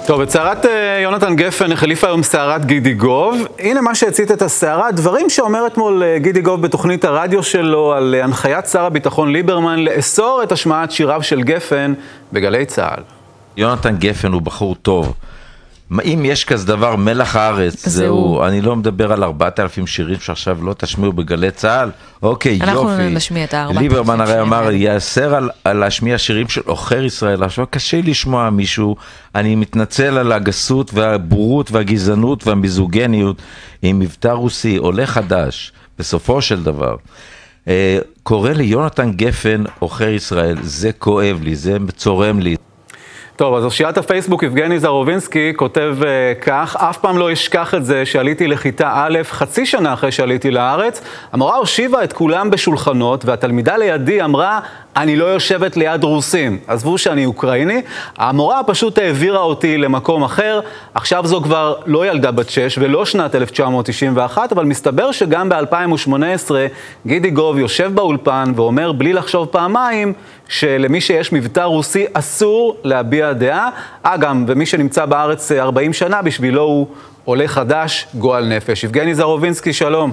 טוב, את סערת יונתן גפן החליפה היום סערת גידיגוב. הנה מה שהצית את הסערה, דברים שאומר אתמול גידיגוב בתוכנית הרדיו שלו על הנחיית שר הביטחון ליברמן לאסור את השמעת שיריו של גפן בגלי צה"ל. יונתן גפן הוא בחור טוב. אם יש כזה דבר, מלח הארץ, זהו. אני לא מדבר על 4,000 שירים שעכשיו לא תשמיעו בגלי צה"ל. אוקיי, יופי. אנחנו נשמיע את 4,000 ליברמן הרי אמר, יאסר על להשמיע שירים של עוכר ישראל. עכשיו קשה לשמוע מישהו, אני מתנצל על הגסות והבורות והגזענות והמיזוגניות, עם מבטא רוסי, עולה חדש, בסופו של דבר. קורא לי יונתן גפן עוכר ישראל, זה כואב לי, זה צורם לי. טוב, אז אושיית הפייסבוק יבגני זרובינסקי כותב כך: אף פעם לא אשכח את זה שעליתי לכיתה א', חצי שנה אחרי שעליתי לארץ, המורה הושיבה את כולם בשולחנות, והתלמידה לידי אמרה, אני לא יושבת ליד רוסים. עזבו שאני אוקראיני, המורה פשוט העבירה אותי למקום אחר, עכשיו זו כבר לא ילדה בת 6 ולא שנת 1991, אבל מסתבר שגם ב-2018 גידיגוב יושב באולפן ואומר בלי לחשוב פעמיים, שלמי שיש מבטא רוסי אסור להביע דעה. גם, ומי שנמצא בארץ 40 שנה בשבילו הוא עולה חדש, גועל נפש. יבגני זרובינסקי, שלום.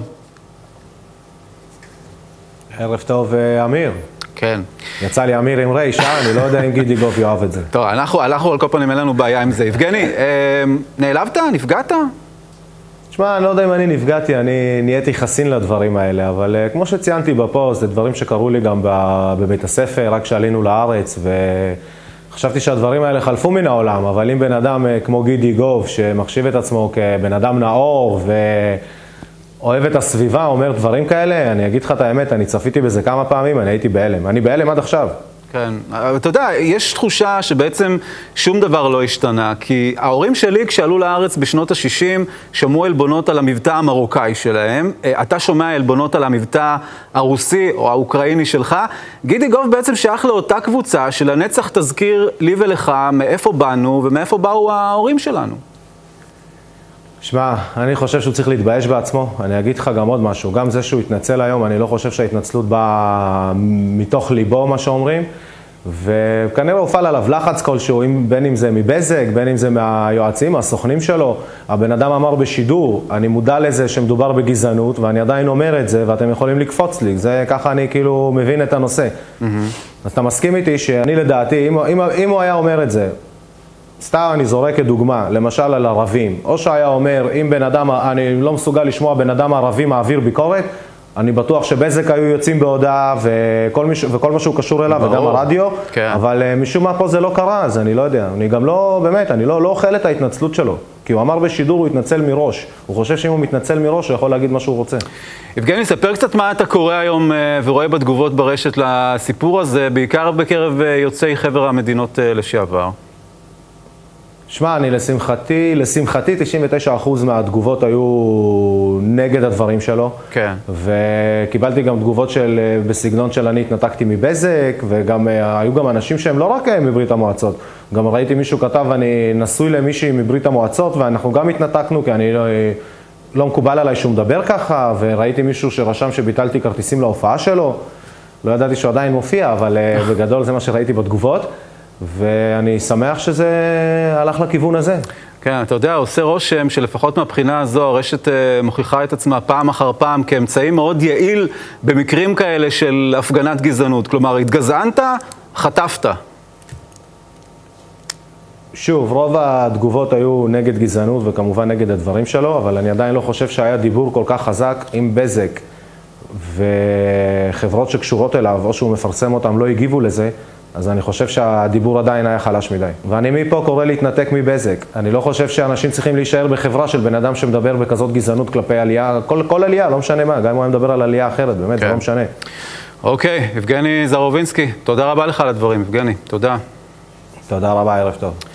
ערב טוב, אמיר. כן. יצא לי אמיר עם ריש, אני לא יודע אם גידיגוב יאהב את זה. טוב, אנחנו על כל פנים אין לנו בעיה עם זה. יבגני, נעלבת? נפגעת? תשמע, אני לא יודע אם אני נפגעתי, אני נהייתי חסין לדברים האלה, אבל כמו שציינתי בפוסט, זה דברים שקרו לי גם בבית הספר, רק שעלינו לארץ, וחשבתי שהדברים האלה חלפו מן העולם, אבל אם בן אדם כמו גידיגוב, שמחשיב את עצמו כבן אדם נאור ואוהב את הסביבה, אומר דברים כאלה, אני אגיד לך את האמת, אני צפיתי בזה כמה פעמים, אני הייתי בהלם. אני בהלם עד עכשיו. כן, אתה יודע, יש תחושה שבעצם שום דבר לא השתנה, כי ההורים שלי כשעלו לארץ בשנות ה-60 שמעו אלבונות על המבטא המרוקאי שלהם, אתה שומע אלבונות על המבטא הרוסי או האוקראיני שלך, גידיגוב בעצם שייך לאותה קבוצה שלנצח תזכיר לי ולך מאיפה באנו ומאיפה באו ההורים שלנו. שמע, אני חושב שהוא צריך להתבייש בעצמו, אני אגיד לך גם עוד משהו, גם זה שהוא התנצל היום, אני לא חושב שההתנצלות באה מתוך ליבו, מה שאומרים, וכנראה הופעל עליו לחץ כלשהו, בין אם זה מבזק, בין אם זה מהיועצים, הסוכנים שלו, הבן אדם אמר בשידור, אני מודע לזה שמדובר בגזענות, ואני עדיין אומר את זה, ואתם יכולים לקפוץ לי, זה ככה אני כאילו מבין את הנושא. אז אתה מסכים איתי שאני לדעתי, אם הוא היה אומר את זה, סתם אני זורק כדוגמה, למשל על ערבים, או שהיה אומר, אם בן אדם, אני לא מסוגל לשמוע בן אדם ערבי מעביר ביקורת, אני בטוח שבזק היו יוצאים בהודעה וכל מה שהוא קשור אליו, וגם הרדיו, אבל משום מה פה זה לא קרה, אז אני לא יודע, אני גם לא, באמת, אני לא אוכל את ההתנצלות שלו, כי הוא אמר בשידור, הוא התנצל מראש, הוא חושב שאם הוא מתנצל מראש, הוא יכול להגיד מה שהוא רוצה. יבגני, ספר קצת מה אתה קורא היום ורואה בתגובות ברשת לסיפור הזה, בעיקר בקרב יוצאי חבר המדינות לשעבר. שמע, אני לשמחתי 99% מהתגובות היו נגד הדברים שלו. כן. וקיבלתי גם תגובות בסגנון של אני התנתקתי מבזק, וגם היו גם אנשים שהם לא רק מברית המועצות. גם ראיתי מישהו כתב, אני נשוי למישהי מברית המועצות, ואנחנו גם התנתקנו, כי אני לא מקובל עליי שהוא מדבר ככה, וראיתי מישהו שרשם שביטלתי כרטיסים להופעה שלו. לא ידעתי שהוא עדיין מופיע, אבל בגדול זה מה שראיתי בתגובות. ואני שמח שזה הלך לכיוון הזה. כן, אתה יודע, עושה רושם שלפחות מהבחינה הזו הרשת מוכיחה את עצמה פעם אחר פעם כאמצעי מאוד יעיל במקרים כאלה של הפגנת גזענות. כלומר, התגזענת, חטפת. שוב, רוב התגובות היו נגד גזענות וכמובן נגד הדברים שלו, אבל אני עדיין לא חושב שהיה דיבור כל כך חזק עם בזק וחברות שקשורות אליו או שהוא מפרסם אותם לא הגיבו לזה. אז אני חושב שהדיבור עדיין היה חלש מדי. ואני מפה קורא להתנתק מבזק. אני לא חושב שאנשים צריכים להישאר בחברה של בן אדם שמדבר בכזאת גזענות כלפי עלייה, כל עלייה, לא משנה מה, גם אם הוא מדבר על עלייה אחרת, באמת, זה לא משנה. אוקיי, יבגני זרובינסקי, תודה רבה לך על הדברים, יבגני, תודה. תודה רבה, ערב טוב.